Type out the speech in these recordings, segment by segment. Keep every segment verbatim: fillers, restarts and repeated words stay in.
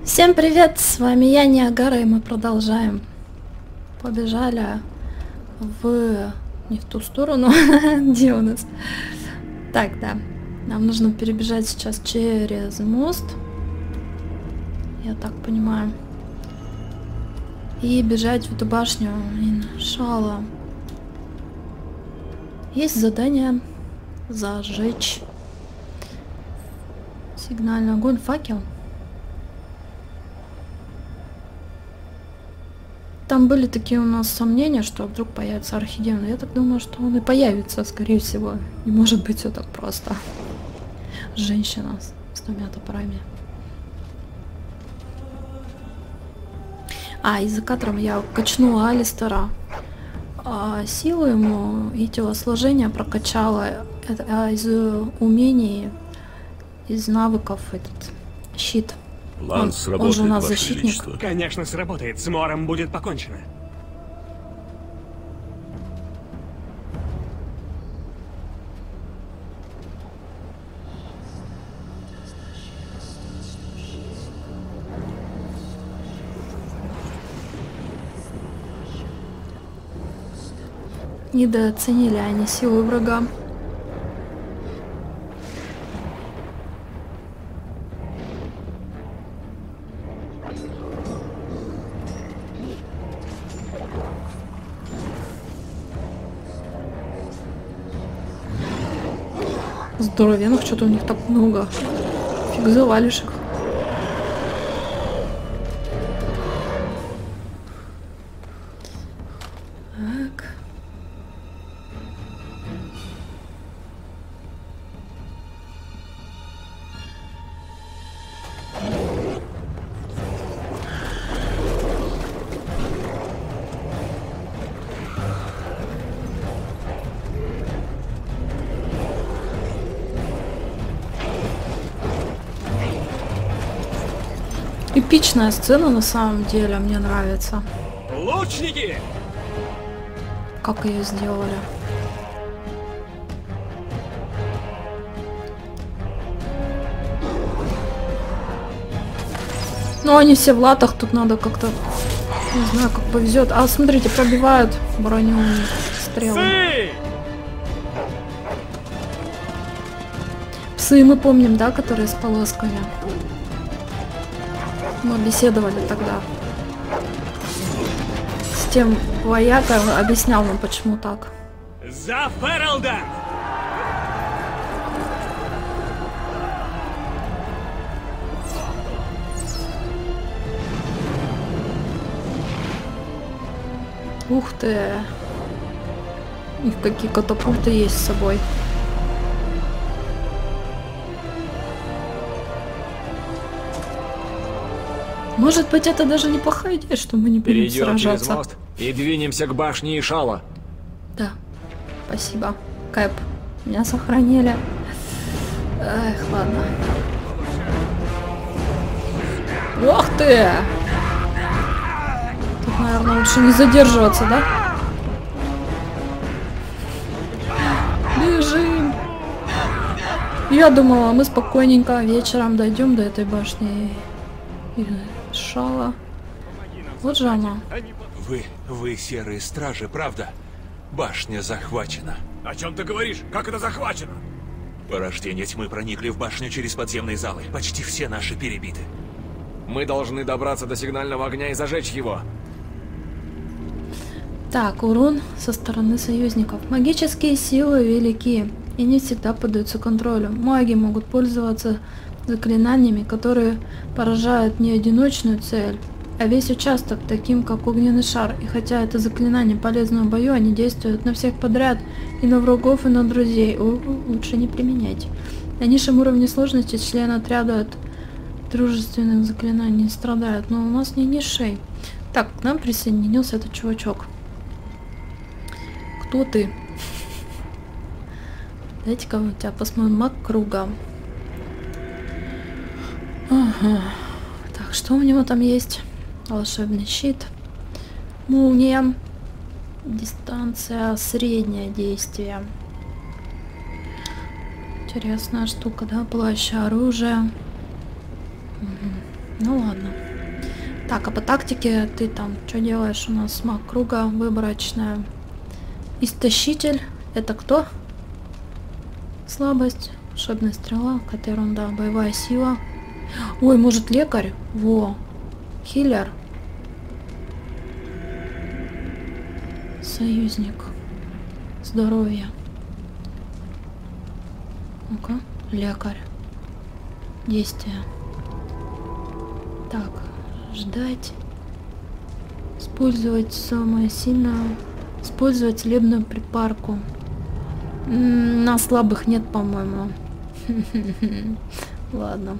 Всем привет, с вами я, Ниагара, и мы продолжаем. Побежали в... не в ту сторону, где у нас? Так, да. Нам нужно перебежать сейчас через мост. Я так понимаю. И бежать в эту башню Иншалла. Есть задание зажечь сигнальный огонь, факел. Там были такие у нас сомнения, что вдруг появится орхидея, но я так думаю, что он и появится, скорее всего. Не может быть все так просто. Женщина с, с двумя топорами. А, и за кадром я качнула Алистера. А, силу ему и телосложение прокачала. Это, а, из умений, из навыков этот щит. План Он, сработает, он же у нас Ваше защитник. Величество. Конечно, сработает. С Мором будет покончено. Недооценили они силу врага. Здоровенных, что-то у них так много. Фиг завалишь их. Так. Эпичная сцена на самом деле, мне нравится. Лучники! Как ее сделали. Ну они все в латах, тут надо как-то, не знаю, как повезет. А смотрите, пробивают броню у них стрелы. Псы! Псы мы помним, да, которые с полосками. Мы беседовали тогда с тем воякой, он объяснял нам, почему так. За Фералда! Ух ты! Их какие катапульты есть с собой. Может быть, это даже неплохая идея, что мы не будем Перейдем сражаться. через мост и двинемся к башне Ишала. Да, спасибо, Кэп. Меня сохранили. Эх, ладно. Ох ты! Тут, наверное, лучше не задерживаться, да? Бежим! Я думала, мы спокойненько вечером дойдем до этой башни. И Шала. Вот же она. Вы, вы серые стражи, правда? Башня захвачена. О чем ты говоришь? Как это захвачено? Порождения тьмы проникли в башню через подземные залы. Почти все наши перебиты. Мы должны добраться до сигнального огня и зажечь его. Так, урон со стороны союзников. Магические силы велики и не всегда поддаются контролю. Маги могут пользоваться заклинаниями, которые поражают не одиночную цель, а весь участок, таким как огненный шар. И хотя это заклинание полезно в бою, они действуют на всех подряд, и на врагов, и на друзей. О, лучше не применять. На низшем уровне сложности члены отряда от дружественных заклинаний страдают, но у нас не низший. Так, к нам присоединился этот чувачок. Кто ты? Дайте-ка у тебя посмотрим. Маг круга. Ага. Так, что у него там есть? Волшебный щит. Молния. Дистанция среднее действие. Интересная штука, да? Плащ, оружие. Угу. Ну ладно. Так, а по тактике ты там что делаешь? У нас маг круга, выборочная. Истощитель. Это кто? Слабость. Волшебная стрела. Какая-то ерунда. Боевая сила. Ой, может лекарь? Во. Хиллер. Союзник. Здоровье. Ну-ка. Лекарь. Действие. Так. Ждать. Использовать самое сильное. Использовать целебную припарку. М-м, на слабых нет, по-моему. Ладно.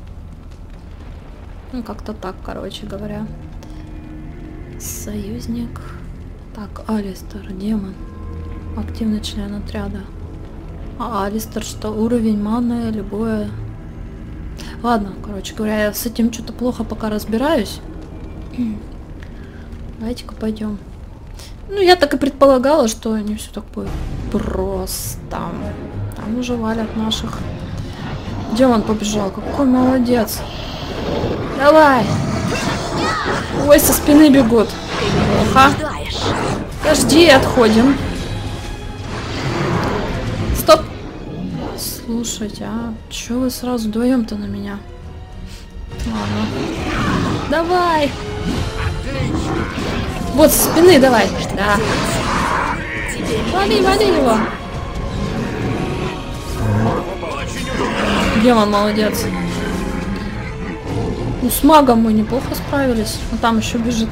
Ну, как-то так, короче говоря. Союзник. Так, Алистер, демон. Активный член отряда. А Алистер что? Уровень маны, любое. Ладно, короче говоря, я с этим что-то плохо пока разбираюсь. Давайте-ка пойдем. Ну, я так и предполагала, что не все так будет просто. Там уже валят наших. Где он побежал? Какой молодец. Давай. Ой, со спины бегут. Плохо. Подожди, отходим. Стоп. Слушайте, а чё вы сразу вдвоем-то на меня? Ладно. Давай. Вот со спины давай. Да. Вали, вали его. Демон молодец. Ну, с магом мы неплохо справились. Но там еще бежит.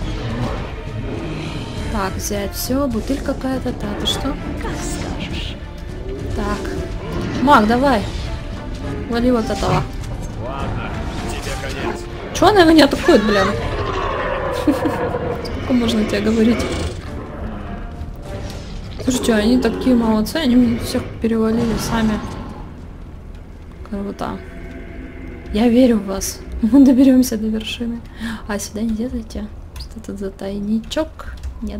Так, взять все. Бутыль какая-то. Да, ты что? Как скажешь. Так. Маг, давай. Вали вот этого. Ладно, тебе конец. Чего она меня атакует, блин? Сколько можно тебе говорить? Слушайте, они такие молодцы. Они мне всех перевалили сами. Круто. Я верю в вас. Мы доберемся до вершины. А сюда нельзя зайти. Что тут за тайничок? Нет.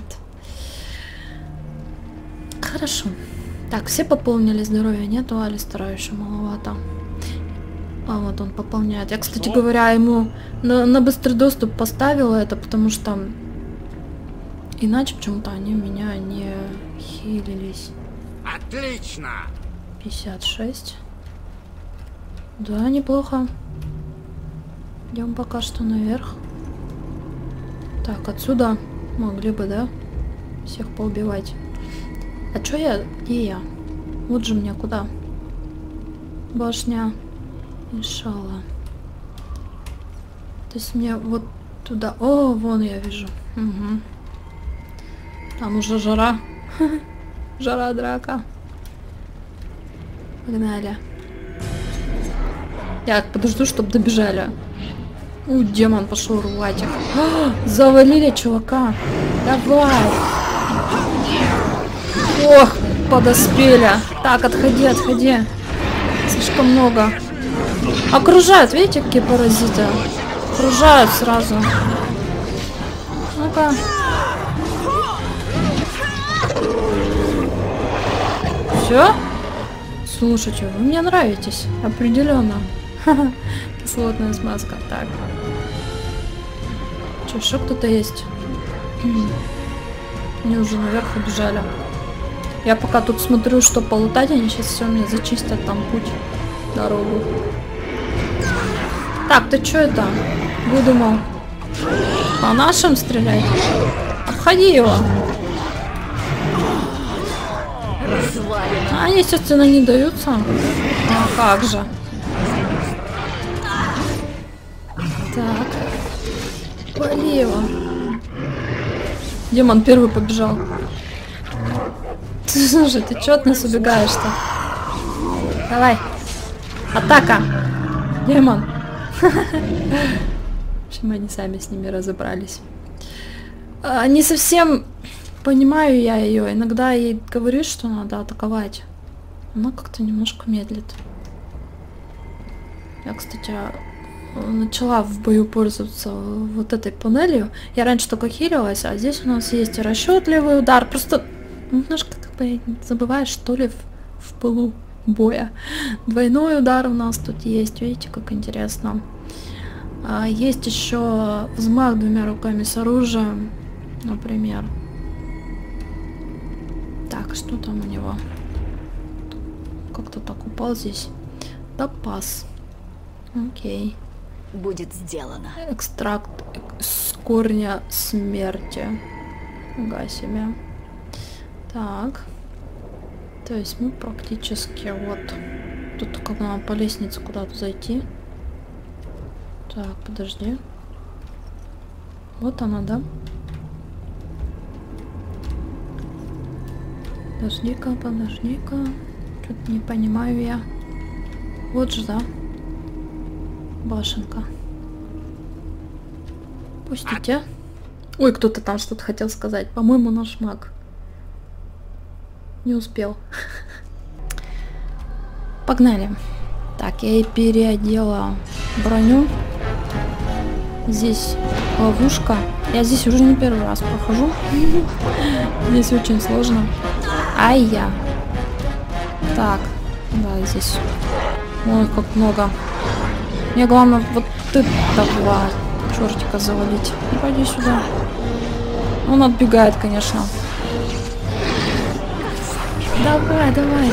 Хорошо. Так, все пополнили здоровье. Нету Алистера, еще маловато. А вот он пополняет. Я, кстати говоря, ему на, на быстрый доступ поставила это, потому что иначе почему-то они у меня не хилились. Отлично! пятьдесят шесть. Да, неплохо. Идем пока что наверх. Так, отсюда могли бы, да, всех поубивать. А чё я? Где я? Вот же мне куда? Башня Иншалла. То есть мне вот туда. О, вон я вижу. Угу. Там уже жара. Жара, драка. Погнали. Я подожду, чтобы добежали. У, демон пошел рвать их. А, завалили чувака. Давай. Ох, подоспели. Так, отходи, отходи. Слишком много. Окружают, видите, какие паразиты? Окружают сразу. Ну-ка. Все? Слушайте, вы мне нравитесь. Определенно. Кислотная смазка. Так. Че, еще кто-то есть? Они уже наверх убежали. Я пока тут смотрю, что полутать, они сейчас все мне зачистят там путь, дорогу. Так, ты что это? Выдумал? По нашим стрелять? Обходи его. А они, естественно, не даются. А как же? Так. Вали его. Демон первый побежал. Слушай, ты чё от нас убегаешь-то? Давай. Атака. Демон. В общем, они сами с ними разобрались. А, не совсем понимаю я ее. Иногда ей говоришь, что надо атаковать. Она как-то немножко медлит. Я, кстати, начала в бою пользоваться вот этой панелью. Я раньше только хилилась, а здесь у нас есть расчетливый удар. Просто немножко как бы забываешь, что ли, в, в пылу боя. Двойной удар у нас тут есть. Видите, как интересно. А есть еще взмах двумя руками с оружием, например. Так, что там у него? Как-то так упал здесь. Топаз. Окей. Будет сделано. Экстракт с корня смерти. Фига себе. Так. То есть мы практически вот. Тут только надо по лестнице куда-то зайти. Так, подожди. Вот она, да? Подожди-ка, подожди-ка. Что-то не понимаю я. Вот же, да? Башенка. Пустите. Ой, кто-то там что-то хотел сказать. По-моему, наш маг. Не успел. Погнали. Так, я и переодела броню. Здесь ловушка. Я здесь уже не первый раз прохожу. Здесь очень сложно. Ай-я. Так, да, здесь. Ой, как много. Мне главное вот этого чертика завалить. Ну, пойди сюда. Он отбегает, конечно. Давай, давай.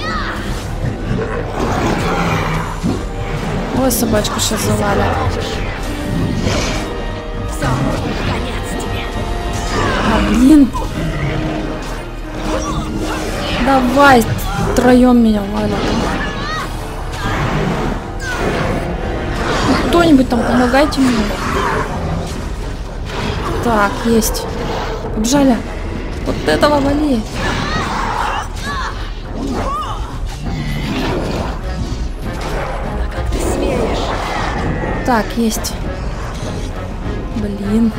Ой, собачку сейчас завалят. Все, конец тебе. А, блин. Давай, втроем меня валят. Кто-нибудь там, помогайте мне. Так, есть. Побежали. Вот этого вали. Как ты смеешь? Так, есть. Блин.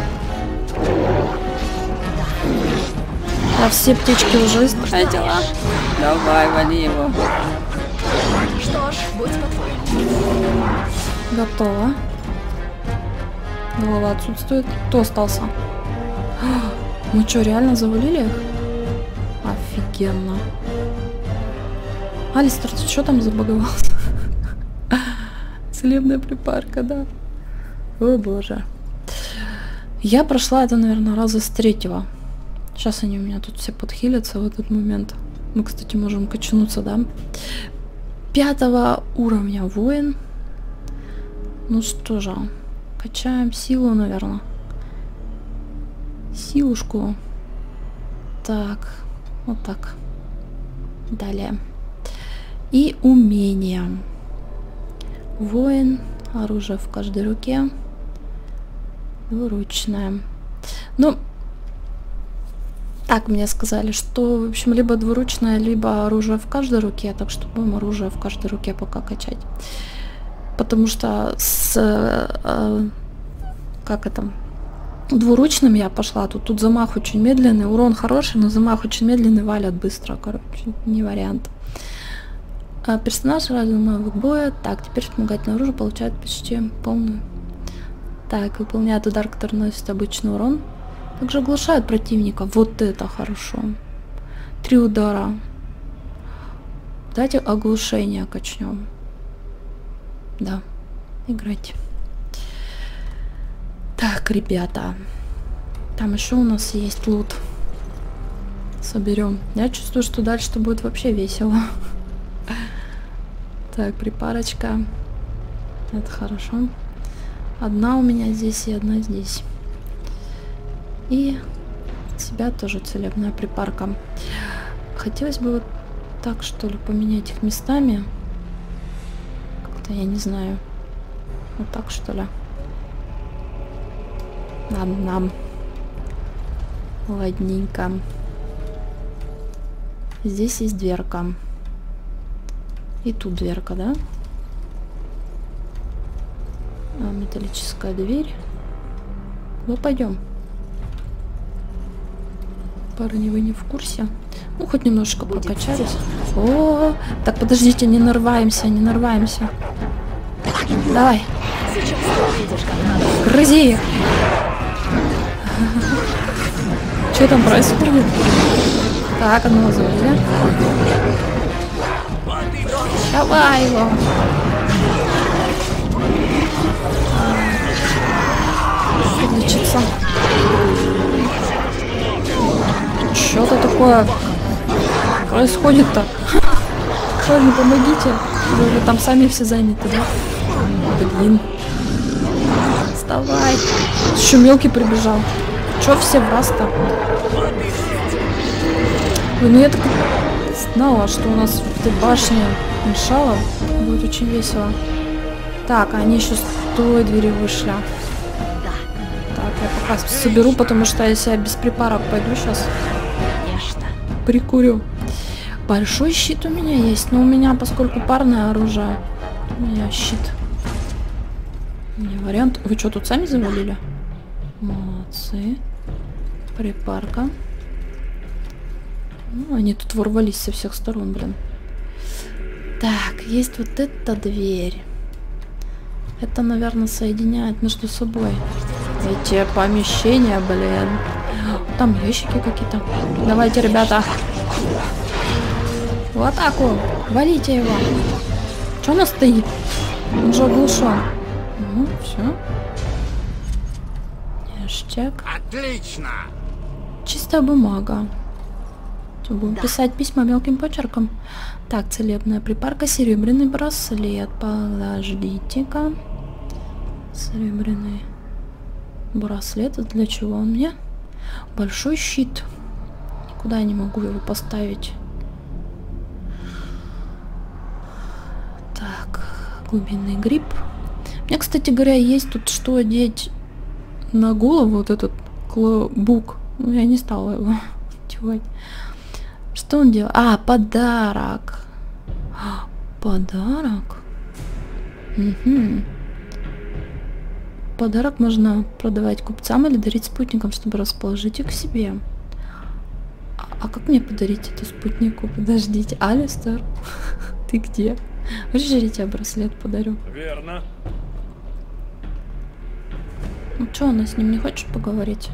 Я все птички уже истратила. Давай, вали его. Что ж, будь по-твоему. Готово. Голова отсутствует. Кто остался? Мы что, реально завалили их? Офигенно. Алистер, ты что там забаговался? Целебная припарка, да. О боже. Я прошла это, наверное, раза с третьего. Сейчас они у меня тут все подхилятся в этот момент. Мы, кстати, можем качнуться, да? Пятого уровня воин. Ну что же, качаем силу, наверное. Силушку. Так, вот так. Далее. И умения. Воин, оружие в каждой руке. Двуручное. Ну, так мне сказали, что, в общем, либо двуручное, либо оружие в каждой руке. Так что будем оружие в каждой руке пока качать. Потому что с... Э, как это... Двуручным я пошла. Тут, тут замах очень медленный. Урон хороший, но замах очень медленный. Валят быстро. Короче, не вариант. А персонаж ради навык боя. Так, теперь вспомогательное оружие получает почти полную. Так, выполняет удар, который наносит обычный урон. Также оглушает противника. Вот это хорошо. Три удара. Давайте оглушение качнем. Да, играть. Так, ребята. Там еще у нас есть лут. Соберем. Я чувствую, что дальше будет вообще весело. Так, припарочка. Это хорошо. Одна у меня здесь и одна здесь. И от себя тоже целебная припарка. Хотелось бы вот так, что ли, поменять их местами. Как-то я не знаю. Вот так, что ли. Надо нам. Ладненько. Здесь есть дверка. И тут дверка, да? А, металлическая дверь. Ну, пойдем. Парни, вы не в курсе? Ну, хоть немножко Будет прокачались. О, -о, О, так, подождите, не нарываемся, не нарываемся. Давай. Сейчас ты увидишь, как надо. Грызи их. Что там происходит? Так, одного завалили. Давай его. лечиться. Что-то такое происходит-то? Парни, помогите. Вы там сами все заняты, да? Блин. Вставай. Еще мелкий прибежал. Че все в раз-то? Ой, ну я так знала, что у нас в этой башне мешало. Будет очень весело. Так, они еще с той двери вышли. Так, я пока соберу, потому что если я без припарок пойду сейчас. Конечно. Прикурю. Большой щит у меня есть, но у меня, поскольку парное оружие, у меня щит. Не вариант. Вы что, тут сами завалили? Молодцы. Припарка. Ну, они тут ворвались со всех сторон, блин. Так, есть вот эта дверь. Это, наверное, соединяет между собой эти помещения, блин. Там ящики какие-то. Давайте, ребята. В атаку! Валите его! Че у нас стоит? Он же оглушен. Ну, все. Ништяк. Отлично! Чистая бумага. Что, будем писать письма мелким почерком. Так, целебная припарка, серебряный браслет. Подождите-ка. Серебряный браслет. Это для чего он мне? Большой щит. Куда я не могу его поставить? Так, глубинный гриб. У меня, кстати говоря, есть тут что одеть на голову, вот этот клобук. Ну, я не стала его одевать. Что он делает? А, подарок. Подарок? Угу. Подарок можно продавать купцам или дарить спутникам, чтобы расположить их к себе. А, а как мне подарить эту спутнику? Подождите. Алистер, ты где? Хочешь, я тебе браслет подарю? Верно. Ну что, она с ним не хочет поговорить?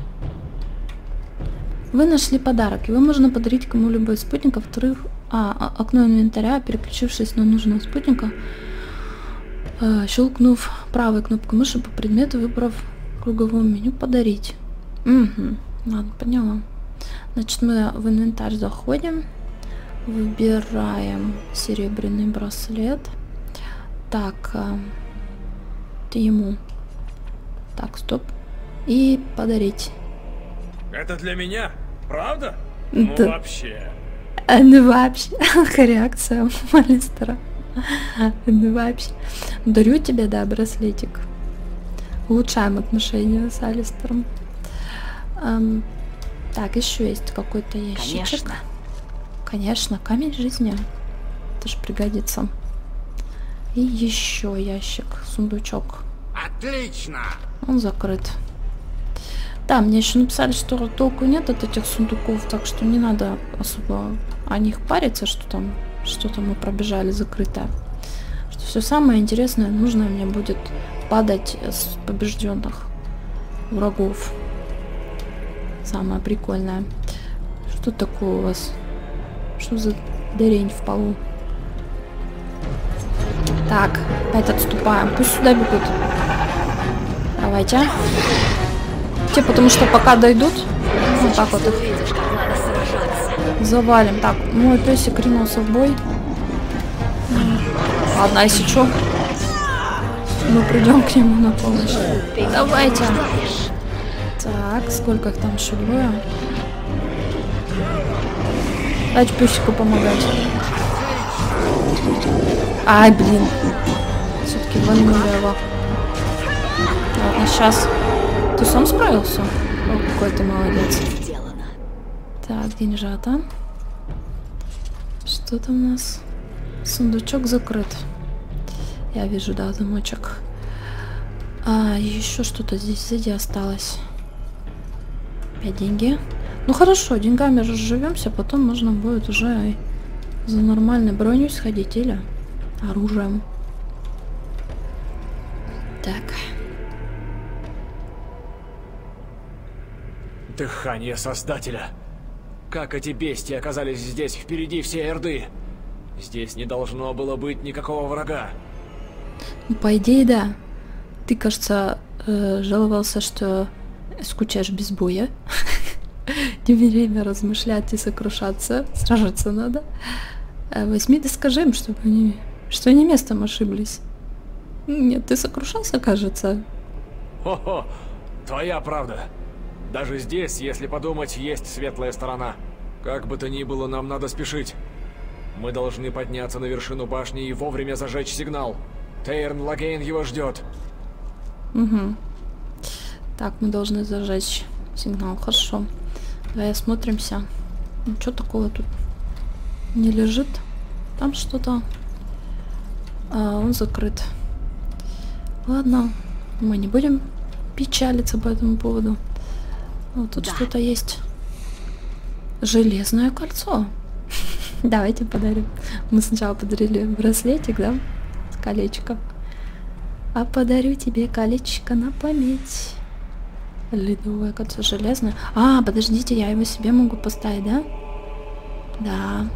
Вы нашли подарок. Его можно подарить кому-либо из спутников. Вторых... А, окно инвентаря, переключившись на нужного спутника, э, щелкнув правой кнопкой мыши по предмету, выбрав в круговом меню «Подарить». Угу. Ладно, поняла. Значит, мы в инвентарь заходим. Выбираем серебряный браслет. Так, э, ты ему. Так, стоп. И подарить. Это для меня? Правда? Ну Да. вообще. А, ну вообще. Реакция Алистера. Ну вообще. Дарю тебе, да, браслетик. Улучшаем отношения с Алистером. Эм, так, еще есть какой-то ящичек. Конечно. Конечно, камень жизни. Это же пригодится. И еще ящик, сундучок. Отлично! Он закрыт. Да, мне еще написали, что толку нет от этих сундуков, так что не надо особо о них париться, что там что-то мы пробежали закрытое. Что все самое интересное, нужное мне будет падать с побежденных врагов. Самое прикольное. Что такое у вас? Что за дырень в полу? Так, опять отступаем. Пусть сюда бегут. Давайте. Те, потому что пока дойдут, вот так вот их Видишь, как надо сражаться. завалим. Так, мой песик ринулся в бой. Ладно, если что, мы придем к нему на помощь. Давайте. Так, сколько их там еще двое? Дать песику помогать. Ай, блин. Все-таки вольнули его. Ладно, сейчас. Ты сам справился? О, какой ты молодец. Сделано. Так, деньжата. Что там у нас? Сундучок закрыт. Я вижу, да, замочек. А, еще что-то здесь сзади осталось. Опять деньги. Ну хорошо, деньгами разживемся, потом можно будет уже за нормальной броней сходить или оружием. Так. Дыхание Создателя. Как эти бестии оказались здесь, впереди всей Орды? Здесь не должно было быть никакого врага. Ну, по идее, да. Ты, кажется, э, жаловался, что Скучаешь без боя. Не время размышлять и сокрушаться. Сражаться надо. Возьми да скажи им, чтобы они... что они местом ошиблись. Нет, ты сокрушался, кажется. Хо-хо, твоя правда. Даже здесь, если подумать, есть светлая сторона. Как бы то ни было, нам надо спешить. Мы должны подняться на вершину башни и вовремя зажечь сигнал. Тейрн Лагейн его ждет. Угу. Так, мы должны зажечь сигнал. Хорошо. Давай осмотримся. Ничего такого тут не лежит. Там что-то... А, он закрыт. Ладно. Мы не будем печалиться по этому поводу. Вот тут да. Что-то есть. Железное кольцо. Давайте подарим. Мы сначала подарили браслетик, да? Колечко. А подарю тебе колечко на память. Ледовое кольцо железное. А, подождите, я его себе могу поставить, да? Да.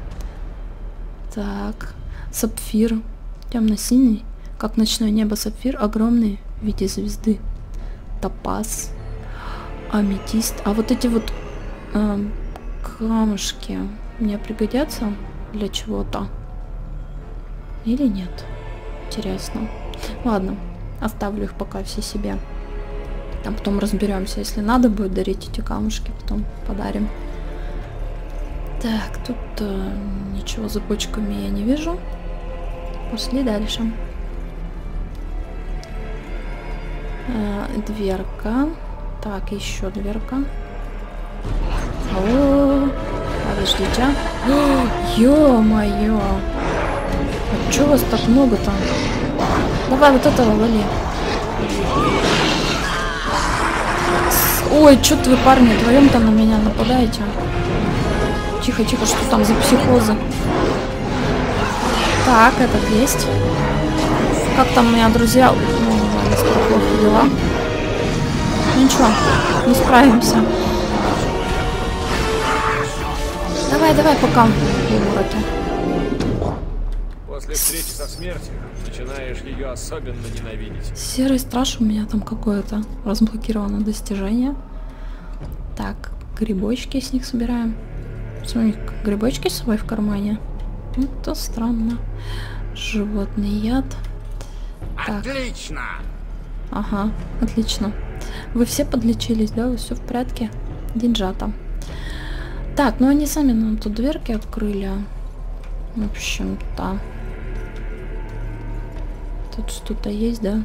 Так. Сапфир. Темно-синий. Как ночное небо сапфир. Огромный в виде звезды. Топаз. Аметист. А вот эти вот э, камушки мне пригодятся для чего-то? Или нет? Интересно. Ладно. Оставлю их пока все себе. Там потом разберемся. Если надо будет дарить эти камушки, потом подарим. Так, тут э, ничего за бочками я не вижу. Пошли дальше. Э, дверка. Так, еще дверка. О, подождите. Ё-моё. А чё вас так много там? Давай вот этого вали. Ой, чё-то вы, парни, вдвоем-то на меня нападаете. Тихо, тихо, что там за психозы? Так, этот есть. Как там у меня друзья? Ну, ладно, плохо дела. Ну ничего, не справимся. Давай, давай, пока. После встречи со смертью начинаешь ее особенно ненавидеть. Серый страж у меня там какое-то. Разблокировано достижение. Так, грибочки с них собираем. Что, у них грибочки с собой в кармане? Это странно. Животный яд. Так. Отлично! Ага, отлично. Вы все подлечились, да? Вы все в порядке? Деньжата. Так, ну они сами нам тут дверки открыли. В общем-то. Тут что-то есть, да?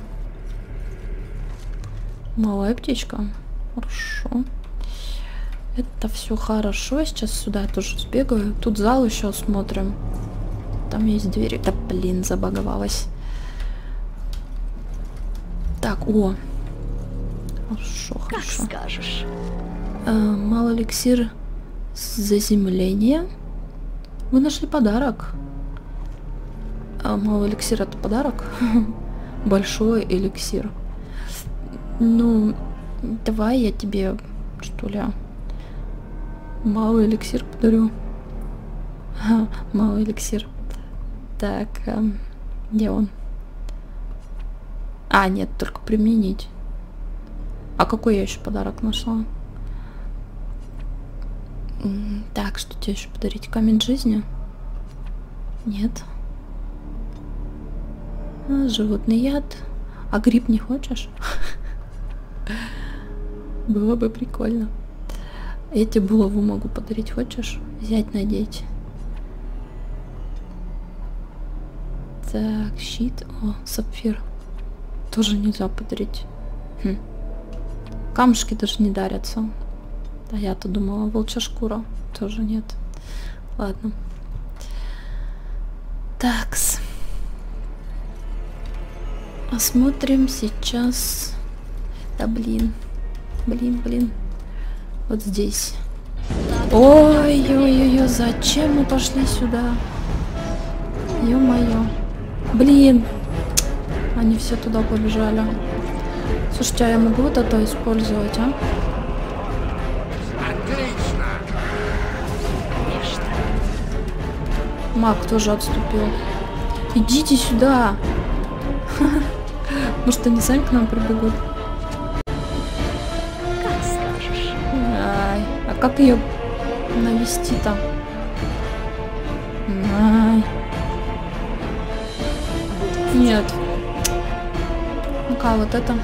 Малая птичка. Хорошо. Это все хорошо. Сейчас сюда я тоже сбегаю. Тут зал еще смотрим. Там есть двери. Да блин, забаговалась. Так, о. Хорошо, хорошо. Как скажешь. А, малый эликсир заземления. Вы нашли подарок. А, малый эликсир это подарок. Большой эликсир. Ну, давай я тебе, что ли, малый эликсир подарю. А, малый эликсир. Так, а, где он? А, нет, только применить. А какой я еще подарок нашла? Так, что тебе еще подарить? Камень жизни? Нет. А, животный яд. А гриб не хочешь? Было бы прикольно. Я тебе булаву могу подарить. Хочешь? Взять, надеть. Так, щит. О, сапфир. Тоже нельзя подарить. Хм. Камушки даже не дарятся. А я-то думала, волчья шкура. Тоже нет. Ладно. Такс. Осмотрим сейчас. Да блин. Блин, блин. Вот здесь. Ой-ой-ой, зачем мы пошли сюда? Ё-моё. Блин. Они все туда побежали. Слушайте, а я могу вот это использовать, а? Отлично! Конечно. Маг тоже отступил. Идите сюда. Может, они сами к нам прибегут? как ее навести-то? Ай. Нет. Ну-ка, вот это.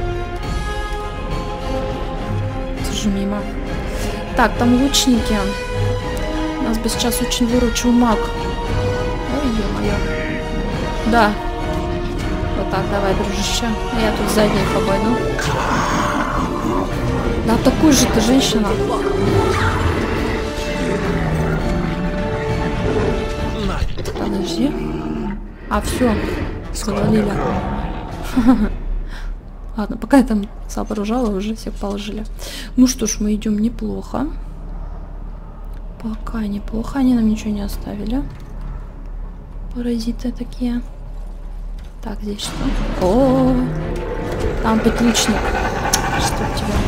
Тоже мимо. Так, там лучники. Нас бы сейчас очень выручил маг. Ой, ё-моё. Да. Вот так, давай, дружище. Я тут сзади их обойду. Да, такую же ты женщина. Подожди. А, все. Завалили. Ладно, пока я там соображала, уже всех положили. Ну что ж, мы идем неплохо. Пока неплохо. Они нам ничего не оставили. Паразиты такие. Так, здесь что? О, там петличник. Что у тебя?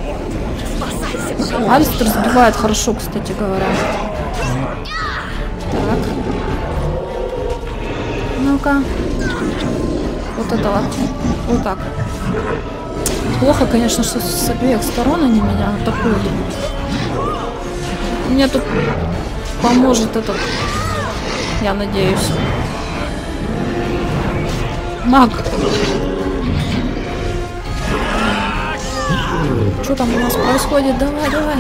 Алистер сбивает хорошо, кстати говоря. Так. Ну-ка. Вот это вот. Вот так. Плохо, конечно, что с обеих сторон они меня атакуют. Мне тут поможет этот, я надеюсь, маг. Что там у нас происходит? Давай, давай.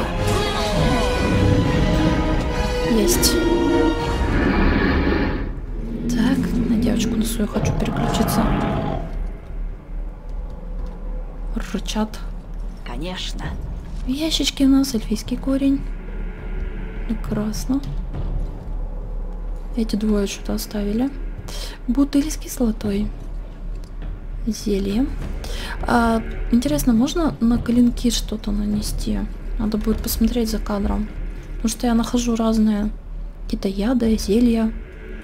Есть. Так, на девочку на свою хочу переключиться. Рычат. Конечно. В ящичке у нас эльфийский корень. Прекрасно. Эти двое что-то оставили. Бутыль с кислотой. Зелье. А, интересно, можно на клинки что-то нанести? Надо будет посмотреть за кадром. Потому что я нахожу разные какие-то яды, зелья.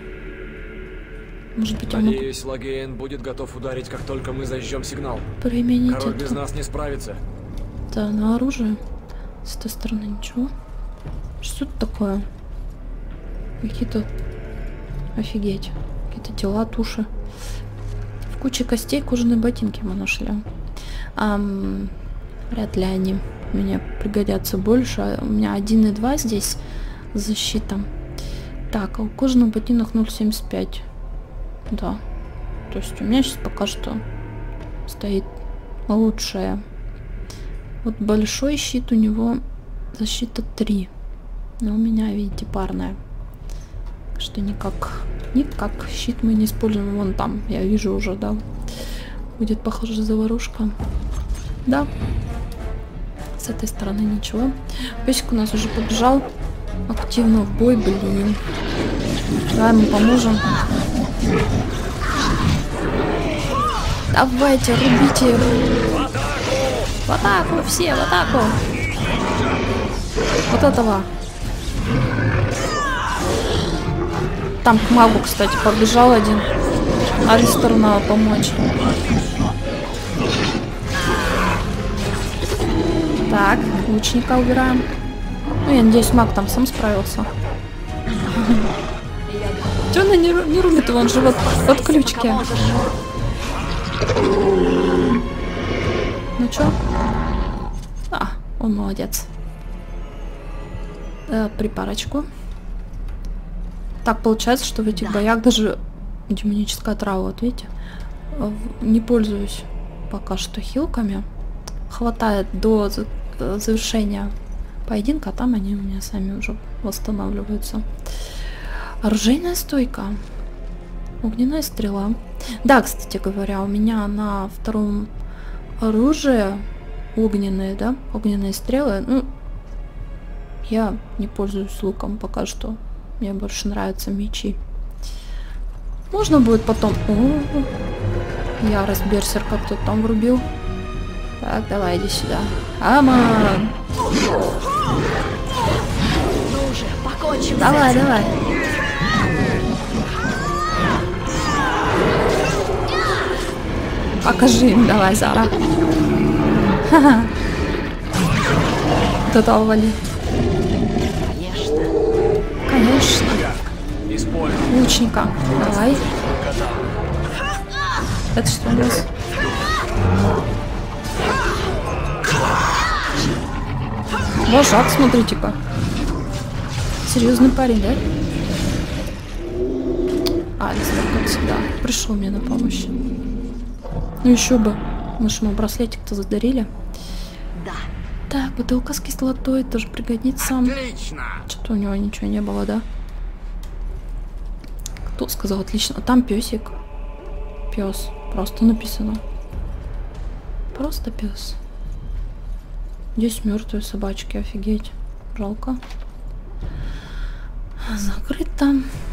Может быть, надеюсь, могу... Лагейн будет готов ударить, как только мы зажжем сигнал. Применить Король это. без нас не справится. Да, на оружие. С этой стороны ничего. Что это такое? Какие-то... Офигеть. Какие-то тела, туши. В куче костей кожаные ботинки мы нашли. Ам... Вряд ли они мне пригодятся больше. У меня один и два здесь защита. Так, а у кожаных ботинок ноль семьдесят пять. Да. То есть у меня сейчас пока что стоит лучшее. Вот большой щит у него защита три. Но у меня, видите, парная. Так что никак, никак щит мы не используем. Вон там, я вижу уже, да. Будет похоже заварушка. Да. С этой стороны ничего. Песик у нас уже побежал активно в бой, блин. Давай мы поможем. Давайте, рубите. В атаку, все, в атаку. Вот этого. Там к магу, кстати, побежал один. Алистеру надо помочь. Так, лучника убираем. Ну, я надеюсь, маг там сам справился. Чё она не, не рубит его? Он же вот под ключки. Ну чё? А, он молодец. Э, припарочку. Так, получается, что в этих боях даже демоническая трава, вот видите? Не пользуюсь пока что хилками. Хватает до завершения поединка, а там они у меня сами уже восстанавливаются. Оружейная стойка. Огненная стрела. Да, кстати говоря, у меня на втором оружии огненные, да, огненные стрелы. Ну, я не пользуюсь луком пока что. Мне больше нравятся мечи. Можно будет потом... О, ярость берсерка кто-то там врубил. Так, давай, иди сюда. Аман! Ну уже, покончим. Давай, давай. Покажи им, давай, Зара. Ха-ха. Вот этого вали. Конечно. Конечно. Используй. Лучника. Давай. Это что у нас? Вожак, смотрите-ка. Серьезный парень, да? Алистер, как всегда, пришел мне на помощь. Ну еще бы. Мы же ему браслетик-то задарили. Да. Так, бутылка с кислотой тоже пригодится. Отлично! Что-то у него ничего не было, да? Кто сказал отлично? А там песик. Пес. Просто написано. Просто пес. Здесь мертвые собачки, офигеть. Жалко. Закрыто.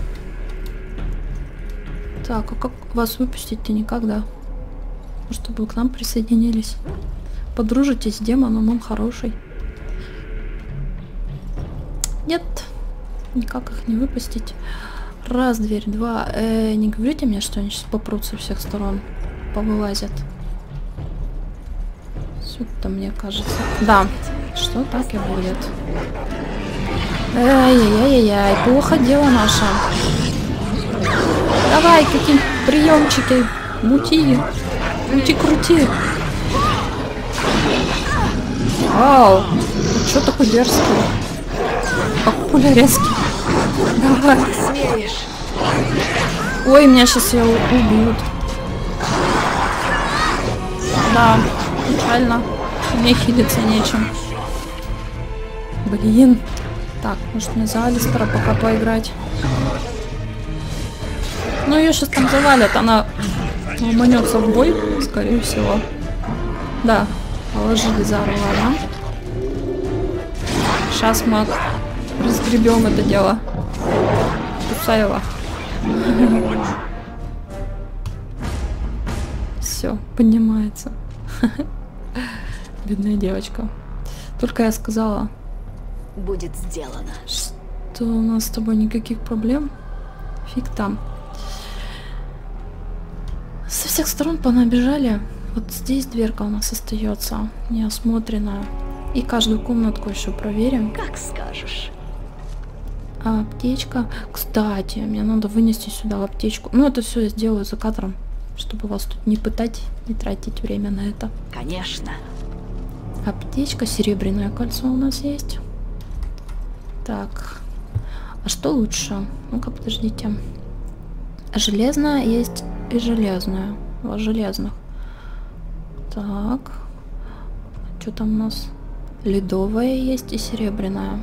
Так, а как вас выпустить-то никогда? Чтобы вы к нам присоединились. Подружитесь с демоном, он хороший. Нет, никак их не выпустить. Раз, дверь, два. Э, не говорите мне, что они сейчас попрут со всех сторон. Повылазят. Сюда, мне кажется. Да, что так и будет. Ай-яй-яй-яй, плохо дело наше. Давай, какие приемчики. Мути. Крути-крути. Вау. Что такой дерзкий? Популярецкий. Давай. Смеешь. Ой, меня сейчас я убьют. Да, печально. Мне хилиться нечем. Блин. Так, может мне за Алистера пока поиграть. Ну ее сейчас там завалят, она ломанется в бой, скорее всего. Да, положили за ладно. Сейчас мы разгребем это дело. Кусаева. Все, поднимается. Бедная девочка. Только я сказала, Будет сделано. что у нас с тобой никаких проблем. Фиг там. Со всех сторон понабежали. Вот здесь дверка у нас остается неосмотренная. И каждую комнатку еще проверим. Как скажешь. А аптечка. Кстати, мне надо вынести сюда аптечку. Ну, это все я сделаю за кадром, чтобы вас тут не пытать, не тратить время на это. Конечно. Аптечка, серебряное кольцо у нас есть. Так. А что лучше? Ну-ка, подождите. Железная есть и железная. Два железных. Так. Что там у нас? Ледовая есть и серебряная.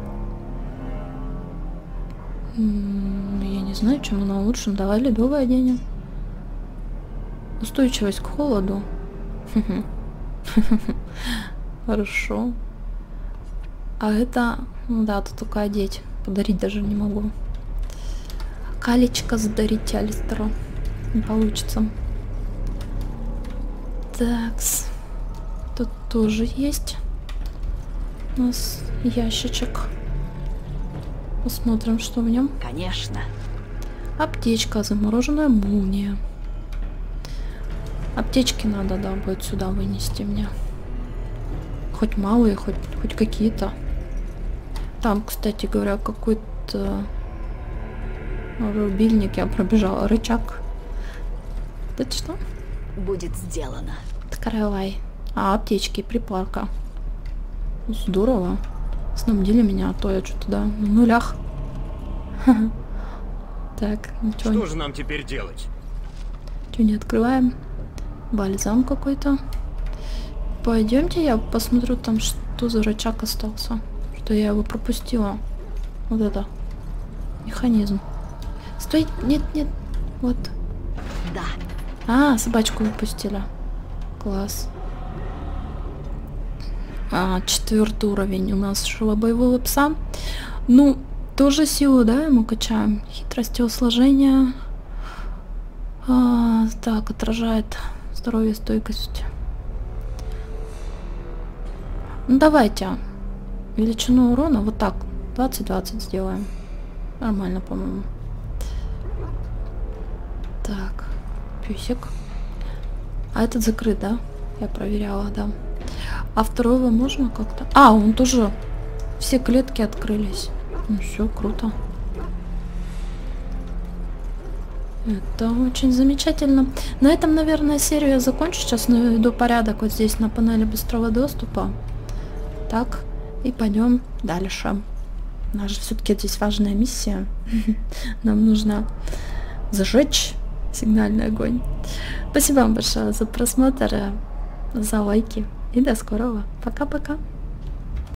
М, Я не знаю, чем она лучше. Давай ледовая оденем. Устойчивость к холоду. Хорошо. А это, ну да, тут только одеть. Подарить даже не могу. Калечко задарить Алистеру. Не получится. Такс. Тут тоже есть у нас ящичек. Посмотрим, что в нем. Конечно. Аптечка, замороженная молния. Аптечки надо, да, будет сюда вынести мне. Хоть малые, хоть, хоть какие-то. Там, кстати говоря, какой-то рубильник я пробежала. Рычаг. Это что? Будет сделано. Открывай. А, аптечки, припарка. Здорово. Снабдили меня, а то я что-то, да, на нулях. Так, ничего. Что же нам теперь делать? Ничего не открываем. Бальзам какой-то. Пойдемте, я посмотрю там, что за рычаг остался. Что я его пропустила. Вот это. Механизм. Стой, нет, нет. Вот. Да. А, собачку выпустили. Класс. А, четвертый уровень у нас боевого пса. Ну, тоже силу, да, ему качаем. Хитрость, телосложение. А, так, отражает здоровье, стойкость. Ну, давайте. Величину урона вот так. двадцать двадцать сделаем. Нормально, по-моему. Так. Пюсик. А этот закрыт, да? Я проверяла, да. А второго можно как-то? А, он тоже. Все клетки открылись. Ну все, круто. Это очень замечательно. На этом, наверное, серию я закончу. Сейчас наведу порядок вот здесь на панели быстрого доступа. Так. И пойдем дальше. У нас же все-таки здесь важная миссия. Нам нужно зажечь сигнальный огонь. Спасибо вам большое за просмотр, за лайки. И до скорого. Пока-пока.